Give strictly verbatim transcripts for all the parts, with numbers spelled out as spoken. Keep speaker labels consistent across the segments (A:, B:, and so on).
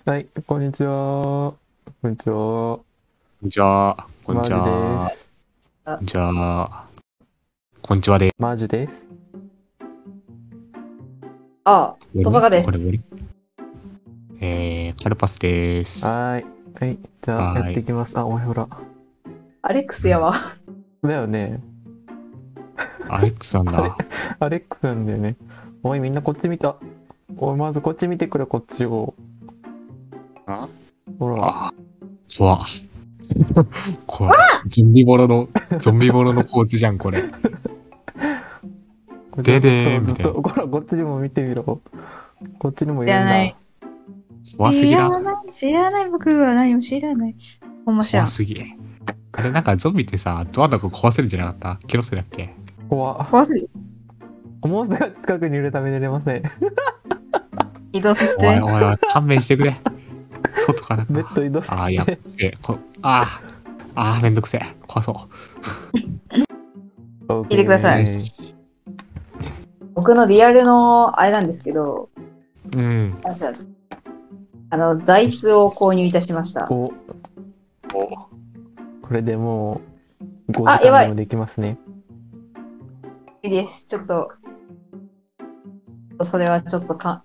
A: はい、こんにちは。こんにちは。
B: こんにちは。こんにち
A: マジで
B: は。
A: す。
B: こんにちは。こんにちはで。
A: マジです。
C: あ、登坂で
B: これ
C: す。
B: えー、カルパスです。
A: はーい。はい、じゃあやっていきます。あ、お前ほら。
C: アレックスやわ。
A: だよね。
B: アレックスなんだ。
A: アレックスなんだよね。おい、みんなこっち見た。おい、まずこっち見てくれ、こっちを。
B: あ
A: ほら。
B: あ、怖っ。怖い。ゾンビボロの、ゾンビボロのポーズじゃん、これ。ででーみたいな。
A: ずっと、ほら、こっちにも見てみろ。こっちにもい
C: 知
A: るんだ。
C: らない。
B: 怖すぎら。
C: 知らない。知らない。僕は何も知らない。ほんま知らん。
B: 怖すぎ。あれ、なんかゾンビってさ、ドアとか壊せるんじゃなかった気のせいだっけ？
A: 怖っ。
C: 怖すぎ。
A: モンスターが近くにいるために出ません。
C: 移動させて。
B: おいおいおい、勘弁してくれ。外からか。
A: ベッド移動して。
B: ああ、やっべ。こああ、ああ、めんどくせえ。怖そう。
A: 聞
C: いてください僕のリアルのあれなんですけど、
B: うん。
C: 話なんですあの、座椅子を購入いたしました。
A: お、
B: お
A: これでもうご
C: あやばい
A: じかんでもできますね。
C: いいです。ちょっと、それはちょっとか、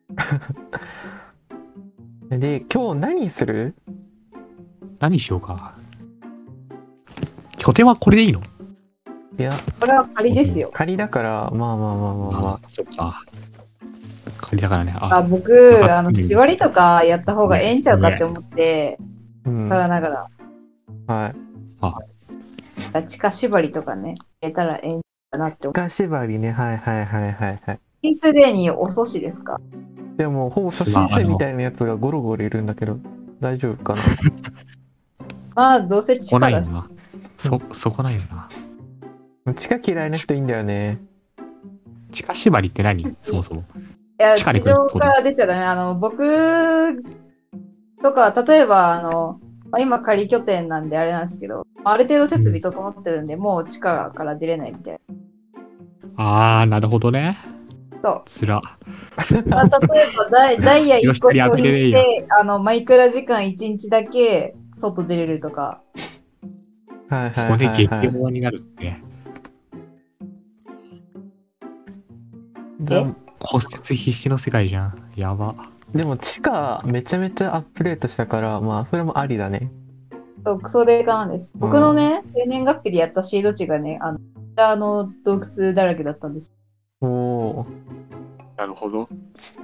A: で、今日何する？
B: 何しようか。拠点はこれでいいの？
A: いや、
C: これは仮ですよ。
A: 仮だから、まあまあまあまあま
B: あ、そっか。仮だからね。
C: あ、
B: あ、
C: 僕、
B: 部活
C: あの、縛りとかやった方がええんちゃうかって思って、
A: あ。うん。
C: からながら、
A: はい。
C: 地下縛りとかね、入れたらええんかなって思って。
A: ガ縛りね、はいはいはいはいはい。
C: すでに遅しですか？
A: でも、ほぼ初心者みたいなやつがゴロゴロいるんだけど、大丈夫かな？
C: まあ、どうせ
B: そこない
C: 力だし。
B: よな。そ、そこないよな。
A: 地下嫌いな人いいんだよね。
B: 地下縛りって何そもそも。
C: いや、
B: 地下に
C: 地
B: 来るってこと？
C: 上から出ちゃダメ。あの、僕とか、例えば、あの、まあ、今仮拠点なんであれなんですけど、ある程度設備整ってるんで、もう地下から出れないみたい
B: あー、なるほどね。
C: そう
B: つら。
C: な。まあ、例えばダイ、ダイヤいっこ消費し
B: よし光当てれね
C: て、あの、マイクラ時間いちにちだけ外出れるとか。
A: はいはいはい、
B: 骨激
A: はい。
B: 弱になるって。
A: でも
B: 骨折必至の世界じゃん。やば。
A: でも地下めちゃめちゃアップデートしたから、まあそれもありだね。
C: そうクソデカなんです。僕のね、生年月日でやったシード値がね、あの、あの洞窟だらけだったんです。
A: おお。
B: なるほど。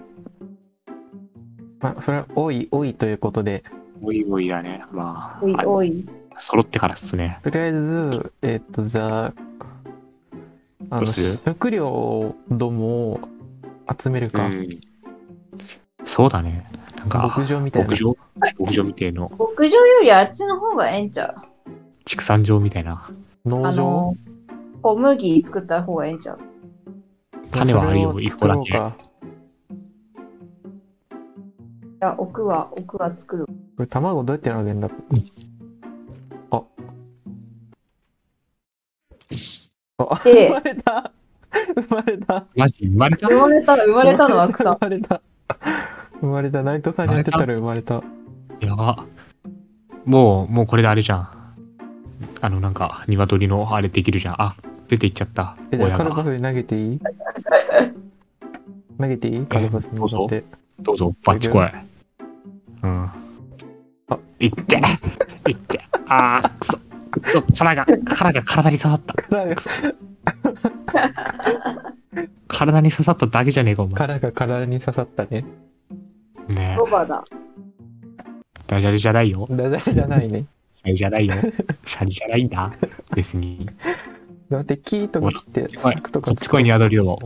A: まあそれは多い多いということで、
B: おいおいだね。まあ。
C: おい
B: あ
C: おい。
B: 揃ってからっすね。
A: とりあえず、えっと、じゃあ、あの、
B: どうする？
A: 食料どもを集めるか。
B: うん。そうだね。なんか、
A: 牧場みたいな。
B: 牧場牧場みたいの。
C: 牧場よりあっちの方がええんちゃう？
B: 畜産場みたいな。
A: 農場、
C: あの、小麦作った方がええんちゃう？
B: 種はあるよ、一個だけ。
A: それを作ろうか。
C: いや、奥は、奥は作る。
A: これ卵どうやって投げるんだ？あ。あ、
C: で
A: 生まれた生まれた
B: マジ生まれた？
C: 生まれた、生まれたのは草。
A: 生まれた生まれた。ナイトさんにやってたら生まれた。
B: やば。もう、もうこれであれじゃん。あの、なんか、鶏のあれできるじゃん。あ、出ていっちゃった。
A: え、じゃあ
B: 親が。
A: カルパスに投げていい？投げていい？カルパスに向かって。
B: どうぞ、バッチ来い。うん。
A: あ、
B: いっていってあー、くそ。くそ、殻が、殻が体に刺さった。くそ。体に刺さっただけじゃねえか、お前。
A: 殻が体に刺さったね。
B: ね
C: ロバだ。
B: え。ダジャレじゃないよ。
A: ダジャレじゃないね。
B: シャリじゃないよ。シャリじゃないんだ。別に。
A: だって木とか切って
B: こっち来い。
A: 柵とか
B: こっち来い、鶏ども。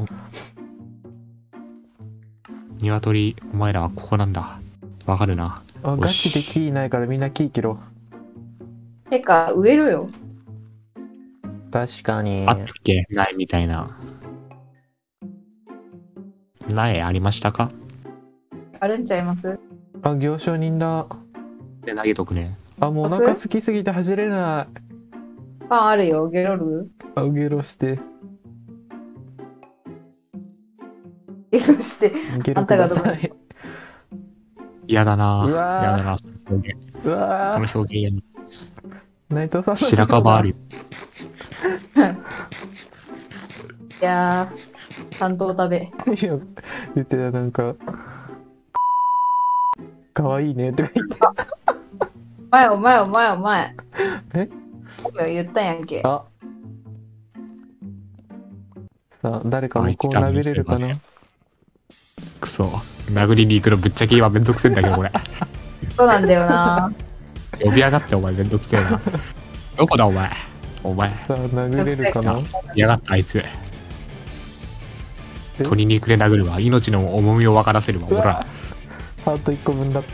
B: 鶏、お前らはここなんだ。わかるな。
A: あ、ガチで木いないからみんな木切ろ
C: てか、植えろよ。
A: う。確かに。
B: あったっけ苗みたいな。苗ありましたか？
C: あるんちゃいます？
A: あ、行商人だ。
B: で、投げとくね。
A: あ、もうお腹空きすぎて走れない。
C: パンあるよ、ゲロる？
A: あ、ゲロして。
C: ゲロして、
A: ゲロく
C: あんたがどこ
A: ださい。
B: 嫌だな
A: うわー
B: 嫌だなその表現
A: うわ
B: この
A: ー
B: 表現嫌に
A: 内藤さんの
B: 白樺あるよ。
C: いやー、担当食べ。
A: いや言ってたなんかかわいいねとか言って
C: お前お前お前お前。
A: え
C: 言ったやんけ。
A: あさあ誰か向こう殴れるかな。
B: くそ殴りに行くのぶっちゃけ今めんどくせえんだけどこれ
C: そうなんだよな。
B: 呼び上がってお前めんどくせえなどこだお前お前
A: さあ殴れるかな。
B: 呼び上がったあいつ
A: え
B: 鳥肉で殴るわ命の重みを分からせるわほ
A: うわ
B: ら
A: ハートいっこぶんだった。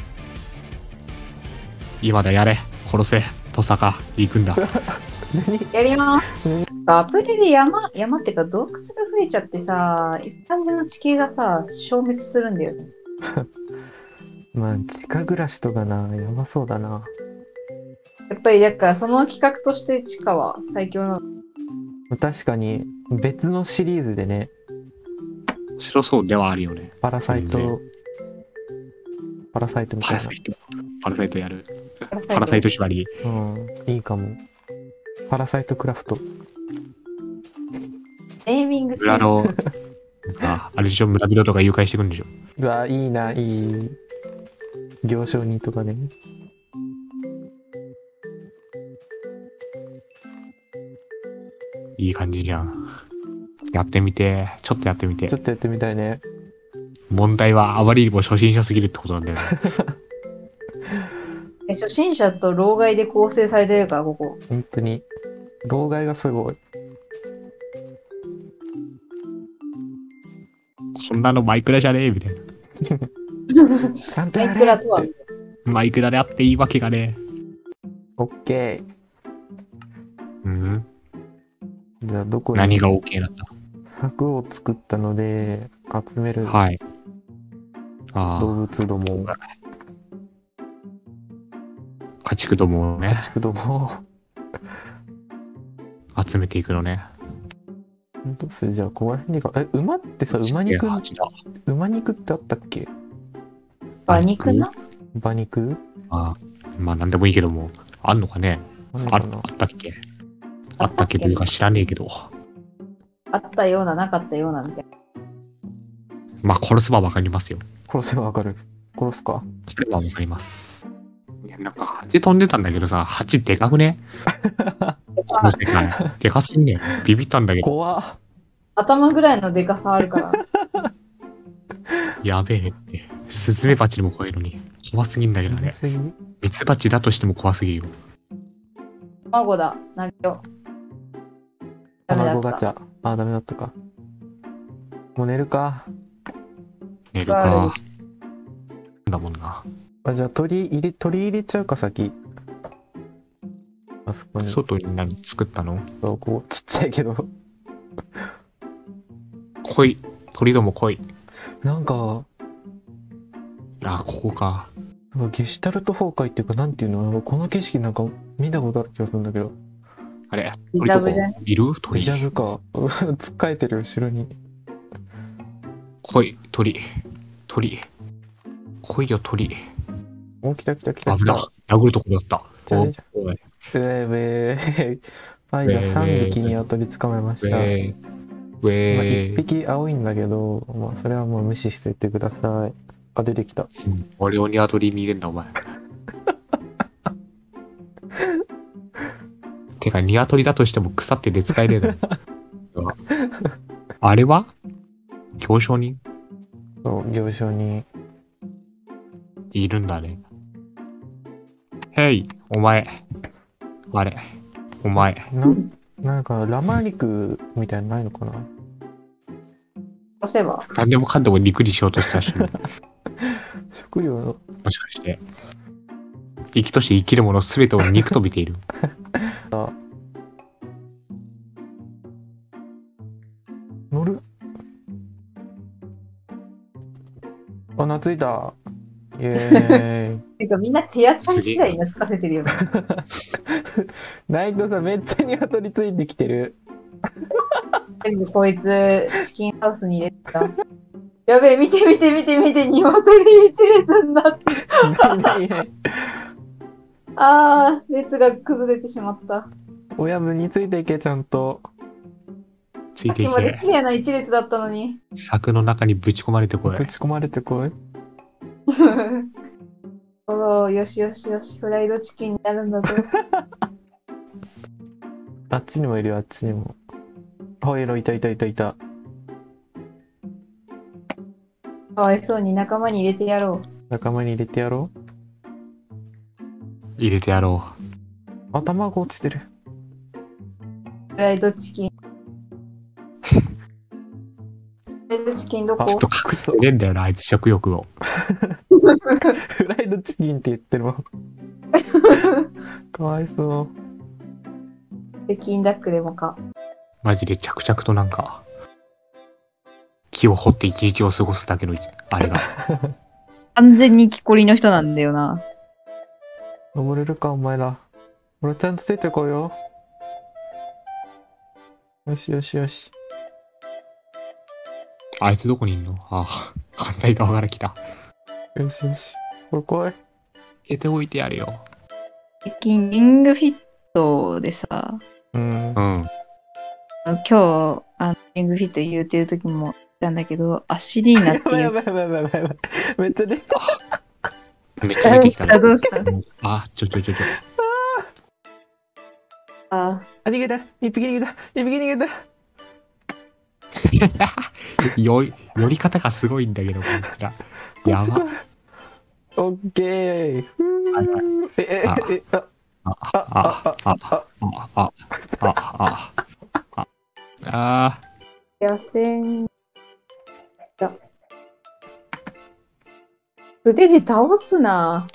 B: 今だやれ殺せトサカ行くんだ
C: やります。アプリで山、山ってか洞窟が増えちゃってさ、一般の地形がさ、消滅するんだよね。
A: まあ地下暮らしとかなやばそうだな。
C: やっぱりだからその企画として地下は最強なの。
A: 確かに別のシリーズでね
B: 面白そうではあるよね
A: パラサイト
B: 全
A: パラサイトみたいな
B: パラサイトパラサイトやる
C: パラサイト
B: パラサイト縛り
A: うんいいかも。パラサイトクラフト。
C: ネーミングセンス。
B: 裏のああれでしょ村人とか誘拐してくるんでしょ
A: うわいいないい行商人とかね。
B: いい感じじゃんやってみてちょっとやってみて
A: ちょっとやってみたいね。
B: 問題はあまりにも初心者すぎるってことなんだよね
C: え初心者と老害で構成されてるから、ここ。
A: 本当に老害がすごい。
B: こんなのマイクラじゃねえみたいな
A: ちゃんと
C: マ
A: やれ
C: イクラとは
A: って。
B: マイクラであっていいわけがね
A: オッケ
B: うん
A: ー。じゃあどこに
B: 何が OK なんだ
A: 柵を作ったので集める
B: はいあ
A: 動
B: あ
A: 物ども
B: 家畜どもをね
A: 家畜ども
B: 集めていくのね
A: どうするじゃあここら辺にかえ馬ってさ馬肉
B: はちだ
A: 馬肉ってあったっけ。
C: 馬肉な。
A: 馬肉
B: ああまあなんでもいいけどもあんのかねああ
A: あるのかな。
B: ったっけあったっけというか知らねえけど
C: あったような、なかったようなみたいな。
B: まあ殺せばわかりますよ
A: 殺せばわかる。殺すか。
B: それはわかりますいやなんか蜂飛んでたんだけどさ蜂でかくねこの世界でかすぎねビビったんだけど
A: 怖っ。
C: 頭ぐらいのでかさあるから。
B: やべえってスズメバチにも怖いのに怖すぎんだけどね
A: すぎ
B: ミツバチだとしても怖すぎるよ
C: 卵だ。投げよう。ダメだった。
A: 卵ガチャ。あ、ダメだったか。もう寝るか。
B: 寝るかだもんな
A: あ、じゃあ鳥入れ、鳥入れちゃうか、先。あそこに。そう、
B: 外に何作ったの
A: こう、ちっちゃいけど。
B: 来い鳥ども来い
A: なんか、
B: あここか
A: なんかゲシュタルト崩壊っていうか、なんていうの、この景色なんか見たことある気がするんだけど。
B: あれ
C: リ
B: 鳥とか
C: ザーブじゃね
B: いる
A: デ
B: 鳥
A: ジャブか。つっかえてる、後ろに。
B: 来い鳥鳥来いよ鳥
A: お、来た来た来た来
B: 危な
A: た。
B: 殴るとこだった
A: じゃあじゃ
B: おい
A: えー、えー、はい、じゃあさんびきニワトリ捕まえました。
B: ウェーウ
A: まあ、
B: ェー
A: いっぴき青いんだけど、まあ、それはもう無視していってください。あ、出てきた。
B: うん俺をニワトリに入れんだお前てかニワトリだとしても腐ってて使えねえだろあれは行商人
A: そう、行商に。
B: いるんだねへいお前あれお前
A: な、なんか、ラマ肉みたいなのないのかな。
C: 押せば。
B: 何でもかんでも肉にしようとしたらしい
A: 食料の、
B: もしかして生きとして生きるものすべてを肉と見ている
A: 乗る。あ、懐いた。イエーイ。
C: てかみんな手当たり次第に懐かせてるよね。
A: ナイトさんめっちゃニワトリついてきてる。
C: 全部こいつチキンハウスに入れてた。 やべえ、見て見て見て見て、鶏一列になってる。
A: ないない。
C: あー、列が崩れてしまった。
A: 親分についていけ、ちゃんと。
B: ついてい
C: さっきまで
B: け。
C: 綺麗な一列だったのに。
B: 柵の中にぶち込まれてこい
A: ぶ。ち込まれてこい。
C: おー、よしよしよし、フライドチキンになるんだぞ。
A: あっちにもいるよ、あっちにも。ほいろ、いたいたいたいた。
C: かわいそうに仲間に入れてやろう。
A: 仲間に入れてやろ
B: 入れてやろ
A: う。あ、卵落ちてる。
C: フライドチキン。フライドチキンどこ
B: う。ちょっと隠してねえんだよな、あいつ食欲を。
A: フライドチキンって言ってるもん。かわいそう。
C: 北京ダックでもか。
B: マジで着々となんか、木を掘って一日を過ごすだけの、あれが。
C: 完全に木こりの人なんだよな。
A: 登れるか、お前ら。俺ちゃんとついてこいよ。よしよしよし。
B: あいつどこにいんの？ああ、反対側から来た。
A: よしよし。これ来い。
B: 消ておいてやるよ。
C: 最近リングフィットでさ、
A: うん。
B: うん。
C: 今日あのリングフィット言うてる時も言ったんだけど、アシリーナっていう。
A: やばいやばいやばいやばいやばい。めっちゃ出た。
B: めっちゃ出てきたね。
C: どうした
B: あ、ちょちょちょちょ。
C: あ
A: あ、逃げた。一匹逃げた。一匹逃げた。
B: よ、寄り方がすごいんだけど、こいつら。やば。
A: オッケー。ふ
B: はいはい
A: ー。え、え、
B: あ
A: え、あ、
B: あ、あ、あ、あ、あ、あ、あ、あ、あ、あ、
C: 野戦。いや。素手で倒すな。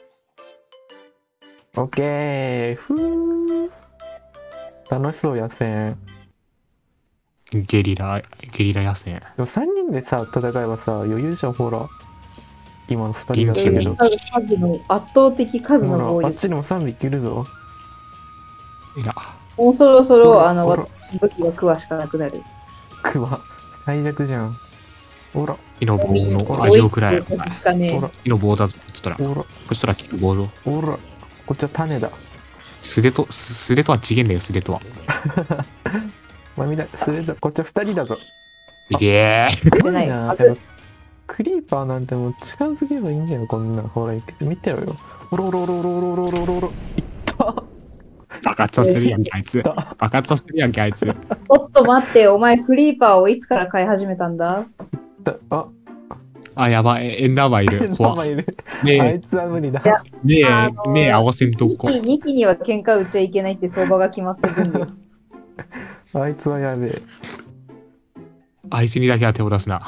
A: オッケー。ふー。楽しそう、野戦。
B: ゲリラ、ゲリラ野戦。
A: でもさんにんでさ、戦えばさ、余裕じゃん、ほら。今のふたりだったけど。
C: 数の圧倒的数の暴
A: ほら、あっ
C: 力。
A: ちにもさんでいけるぞ。
B: いや、
C: もうそろそ
A: ほ
C: ろあの
A: らほら
C: 武器が詳しくなくなる。
A: クワ。最弱じゃん。ほら、
B: 木の棒の味を食らえ。
C: 追いつくしかね
A: ほら、
B: 木の棒だぞ、こっちとら。こ
A: ほら、
B: っちとら木の棒ぞ。
A: ほら。こっちは種だ。
B: 素手と、す素手とは違えんだよ、素手とは。
A: まあ、みんな、それだ。こっちはふたりだぞ。
B: いけー。
A: すごい
C: ない
A: な。
C: はず
A: やっぱクリーパーなんてもう近づけばいいんだよ、こんな。ほら、見てろよ。ほろろろろろろろろろ。いった
B: 爆発させてるやんけ、あいつ。爆発させてるやんけ、あいつ。
C: おっと待って、お前クリーパーをいつから飼い始めたんだ？
A: だあ、
B: あ、やばい、エンダーマンいる。怖っ。
A: いる。あ
B: 目
A: い、つは無理だ
C: い。や
B: 目
C: あの、ー
B: 目合わせんと
C: に
B: こ。
C: きにきには喧嘩売っちゃいけないって相場が決まってるんだよ。
A: あいつはやべえ。
B: あいつにだけは手を出すな。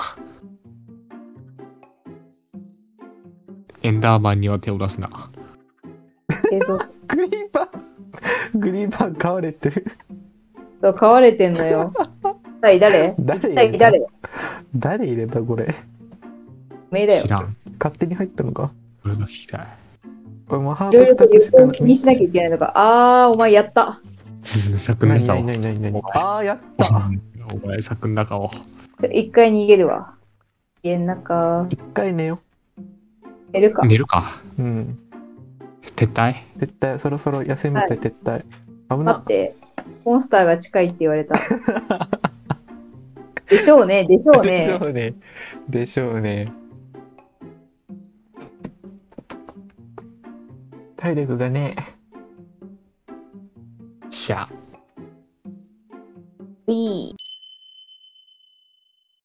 B: エンダーマンには手を出すな。
C: 映像
A: グリーパーグリーパー飼われてる。
C: と飼われてんのよ。一体誰？
A: 誰
C: 一
A: 入れた
C: 体誰？
A: 誰入れたこれ。
C: めだよ
B: 知。らん。
A: 勝手に入ったのか。
B: 俺が聞きたい。
A: おい、もうハ
C: いろいろと
A: ートふたつしか
C: 旅行気にしなきゃいけないのか。あー、お前やった。
B: 柵の中を。
A: 何何何何何あー、やった。
B: お前、柵の中を。
C: 一回逃げるわ。家の中、
A: 一回寝よ
C: 寝るか。
B: 寝るか。
A: う。うん。
B: 撤退
A: 絶対、そろそろ野戦部隊撤退。危な
C: 待っ。て、モンスターが近いって言われた。でしょうね、でしょう
A: でしょ
C: ね。
A: うね。でしょうね。体力がね。
B: しゃ。
C: いい。